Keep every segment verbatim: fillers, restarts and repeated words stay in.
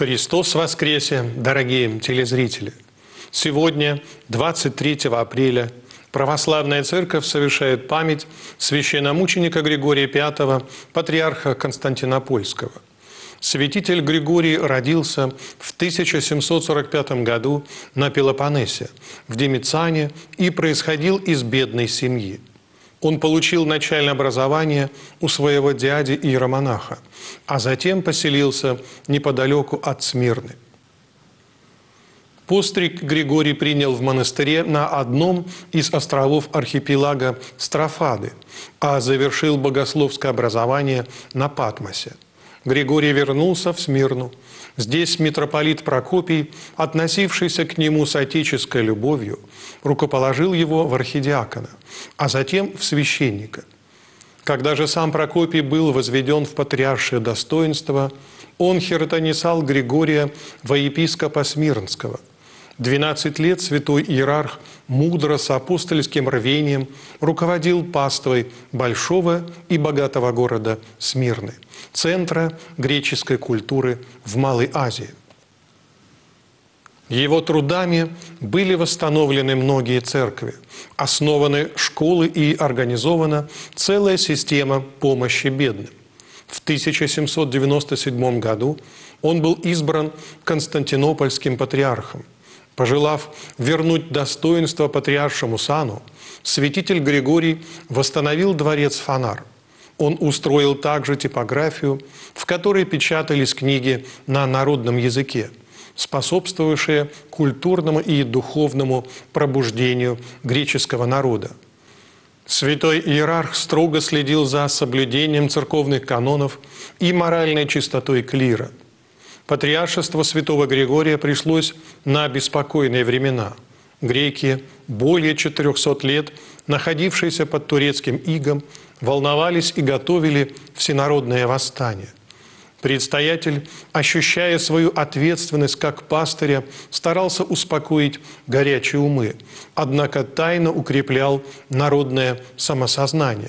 Христос воскресе, дорогие телезрители! Сегодня, двадцать третьего апреля, Православная Церковь совершает память священномученика Григория Пятого, патриарха Константинопольского. Святитель Григорий родился в тысяча семьсот сорок пятом году на Пелопоннесе, в Димициане, и происходил из бедной семьи. Он получил начальное образование у своего дяди иеромонаха, а затем поселился неподалеку от Смирны. Постриг Григорий принял в монастыре на одном из островов архипелага Строфады, а завершил богословское образование на Патмосе. Григорий вернулся в Смирну. Здесь митрополит Прокопий, относившийся к нему с отеческой любовью, рукоположил его в архидиакона, а затем в священника. Когда же сам Прокопий был возведен в патриаршее достоинство, он хиротонисал Григория во епископа Смирнского. Двенадцать лет святой иерарх мудро с апостольским рвением руководил паствой большого и богатого города Смирны, центра греческой культуры в Малой Азии. Его трудами были восстановлены многие церкви, основаны школы и организована целая система помощи бедным. В тысяча семьсот девяносто седьмом году он был избран константинопольским патриархом. Пожелав вернуть достоинство патриаршему сану, святитель Григорий восстановил дворец Фанар. Он устроил также типографию, в которой печатались книги на народном языке, способствовавшие культурному и духовному пробуждению греческого народа. Святой иерарх строго следил за соблюдением церковных канонов и моральной чистотой клира. Патриаршество святого Григория пришлось на беспокойные времена. Греки, более четырехсот лет находившиеся под турецким игом, волновались и готовили всенародное восстание. Предстоятель, ощущая свою ответственность как пастыря, старался успокоить горячие умы, однако тайно укреплял народное самосознание.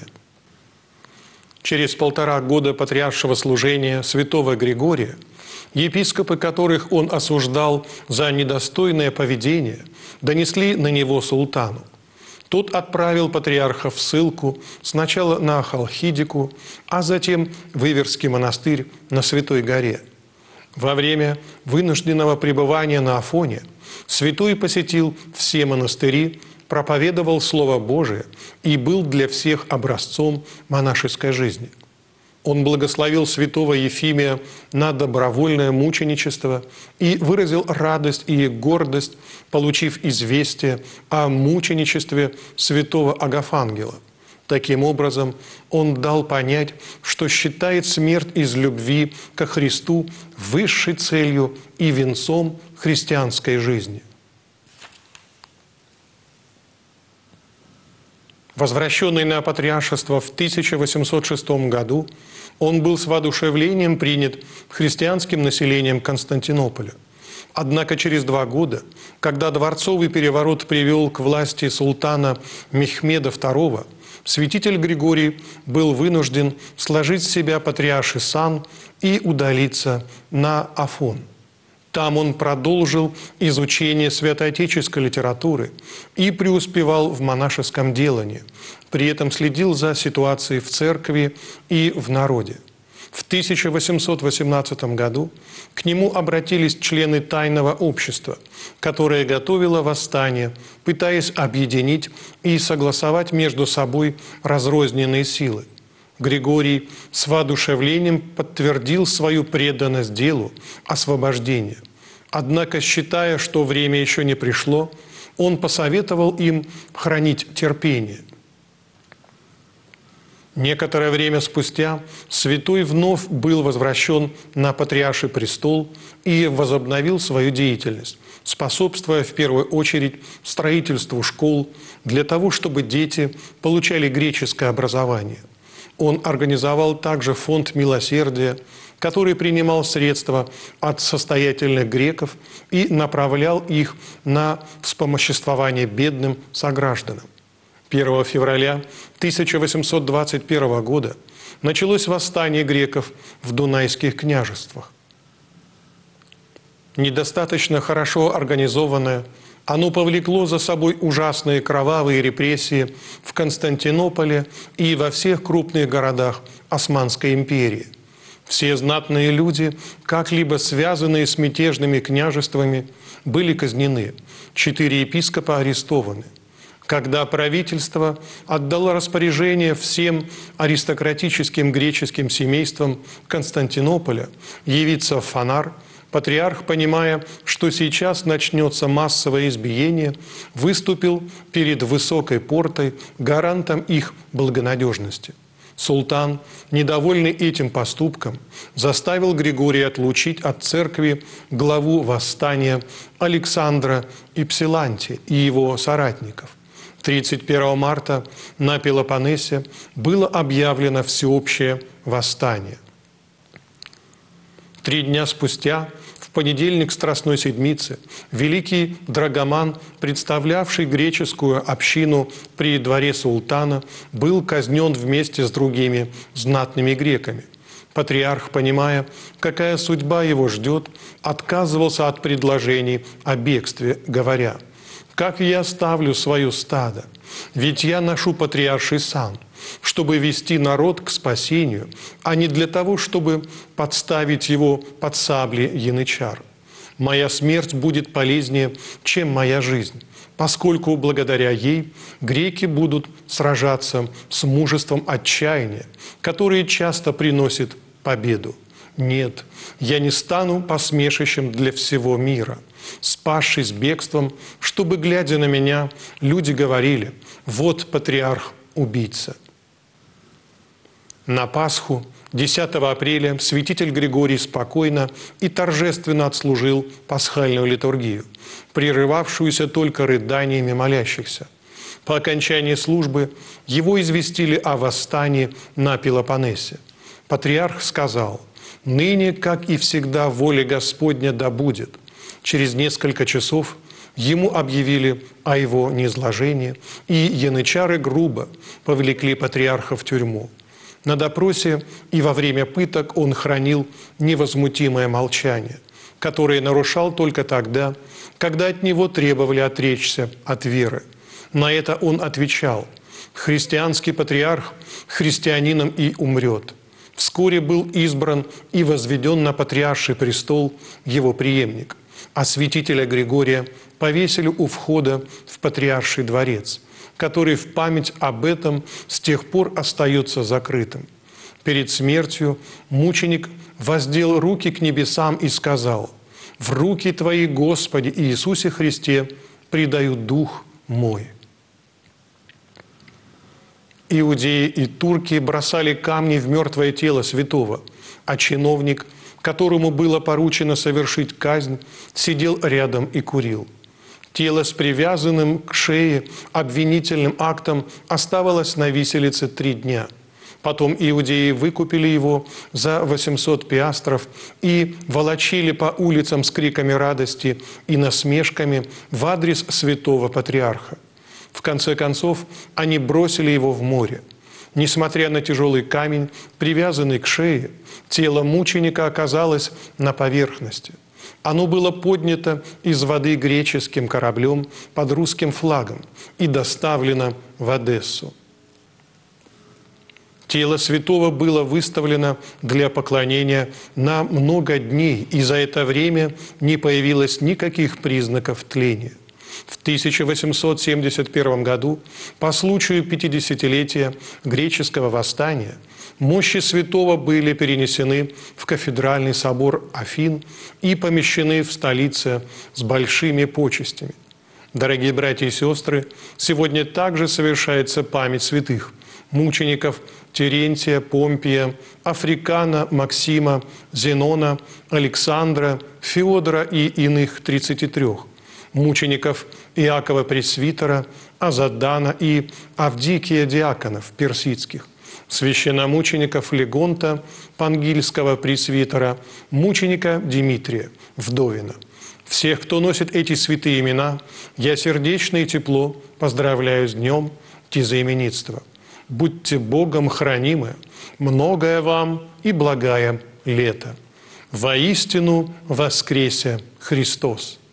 Через полтора года патриаршего служения святого Григория епископы, которых он осуждал за недостойное поведение, донесли на него султану. Тот отправил патриарха в ссылку сначала на Халхидику, а затем в Иверский монастырь на Святой горе. Во время вынужденного пребывания на Афоне святой посетил все монастыри, проповедовал Слово Божие и был для всех образцом монашеской жизни. Он благословил святого Ефимия на добровольное мученичество и выразил радость и гордость, получив известие о мученичестве святого Агафангела. Таким образом, он дал понять, что считает смерть из любви ко Христу высшей целью и венцом христианской жизни. Возвращенный на патриаршество в тысяча восемьсот шестом году, он был с воодушевлением принят христианским населением Константинополя. Однако через два года, когда дворцовый переворот привел к власти султана Мехмеда второго, святитель Григорий был вынужден сложить с себя патриарший сан и удалиться на Афон. Там он продолжил изучение святоотеческой литературы и преуспевал в монашеском делании, при этом следил за ситуацией в церкви и в народе. В тысяча восемьсот восемнадцатом году к нему обратились члены тайного общества, которое готовило восстание, пытаясь объединить и согласовать между собой разрозненные силы. Григорий с воодушевлением подтвердил свою преданность делу освобождения. Однако, считая, что время еще не пришло, он посоветовал им хранить терпение. Некоторое время спустя святой вновь был возвращен на патриарший престол и возобновил свою деятельность, способствуя в первую очередь строительству школ для того, чтобы дети получали греческое образование. Он организовал также фонд милосердия, который принимал средства от состоятельных греков и направлял их на вспомоществование бедным согражданам. первого февраля тысяча восемьсот двадцать первого года началось восстание греков в Дунайских княжествах. недостаточно хорошо организованное, оно повлекло за собой ужасные кровавые репрессии в Константинополе и во всех крупных городах Османской империи. Все знатные люди, как-либо связанные с мятежными княжествами, были казнены, четыре епископа арестованы. Когда правительство отдало распоряжение всем аристократическим греческим семействам Константинополя явиться в Фанар, патриарх, понимая, что сейчас начнется массовое избиение, выступил перед высокой портой гарантом их благонадежности. Султан, недовольный этим поступком, заставил Григория отлучить от церкви главу восстания Александра Ипсиланти и его соратников. тридцать первого марта на Пелопоннесе было объявлено всеобщее восстание. Три дня спустя, в понедельник Страстной Седмицы, великий драгоман, представлявший греческую общину при дворе султана, был казнен вместе с другими знатными греками. Патриарх, понимая, какая судьба его ждет, отказывался от предложений о бегстве, говоря: «Как я оставлю свое стадо? Ведь я ношу патриарший сан, чтобы вести народ к спасению, а не для того, чтобы подставить его под сабли янычар. Моя смерть будет полезнее, чем моя жизнь, поскольку благодаря ей греки будут сражаться с мужеством отчаяния, которое часто приносит победу. Нет, я не стану посмешищем для всего мира, спасшись бегством, чтобы, глядя на меня, люди говорили: вот патриарх-убийца». На Пасху, десятого апреля, святитель Григорий спокойно и торжественно отслужил пасхальную литургию, прерывавшуюся только рыданиями молящихся. По окончании службы его известили о восстании на Пелопоннесе. Патриарх сказал: «Ныне, как и всегда, воля Господня да будет». Через несколько часов ему объявили о его низложении, и янычары грубо повлекли патриарха в тюрьму. На допросе и во время пыток он хранил невозмутимое молчание, которое нарушал только тогда, когда от него требовали отречься от веры. На это он отвечал: «Христианский патриарх христианином и умрет». Вскоре был избран и возведен на патриарший престол его преемник, а святителя Григория повесили у входа в патриарший дворец, который в память об этом с тех пор остается закрытым. Перед смертью мученик воздел руки к небесам и сказал: «В руки Твои, Господи Иисусе Христе, предаю дух мой». Иудеи и турки бросали камни в мертвое тело святого, а чиновник, которому было поручено совершить казнь, сидел рядом и курил. Тело с привязанным к шее обвинительным актом оставалось на виселице три дня. Потом иудеи выкупили его за восемьсот пиастров и волочили по улицам с криками радости и насмешками в адрес святого патриарха. В конце концов, они бросили его в море. Несмотря на тяжелый камень, привязанный к шее, тело мученика оказалось на поверхности. Оно было поднято из воды греческим кораблем под русским флагом и доставлено в Одессу. Тело святого было выставлено для поклонения на много дней, и за это время не появилось никаких признаков тления. В тысяча восемьсот семьдесят первом году, по случаю пятидесятилетия греческого восстания, мощи святого были перенесены в кафедральный собор Афин и помещены в столице с большими почестями. Дорогие братья и сестры, сегодня также совершается память святых мучеников Терентия, Помпия, Африкана, Максима, Зенона, Александра, Феодора и иных тридцати трёх, мучеников Иакова Пресвитера, Азадана и Авдикия диаконов персидских, священномучеников Легонта, Пангильского пресвитера, мученика Димитрия, Вдовина. Всех, кто носит эти святые имена, я сердечно и тепло поздравляю с днем тезаименитства. Будьте Богом хранимы, многое вам и благая лето. Воистину воскресе Христос.